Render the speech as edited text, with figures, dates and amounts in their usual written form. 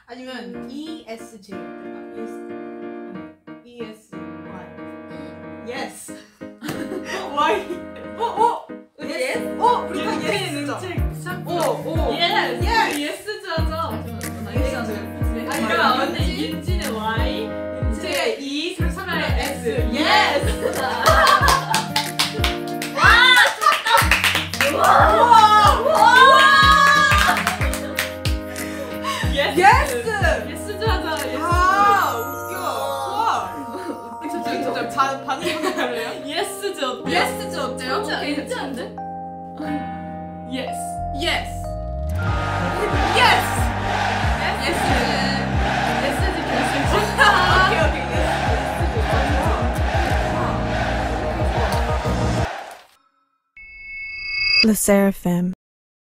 아니면 ESJ ESY YES Y YES? 우리 다 YES죠? YES즈 하자. 아니면 근데 윤진의 Y, 윤채의 E, 사라의 S. YES! 와! 좋다! 와! YES! YES즈 하자. 웃겨. 좋아. 반응이 할래요? YES즈 어때요? YES즈 어때요? 괜찮은데? YES. YES. YES즈 결승. 오케이. SSERAFIM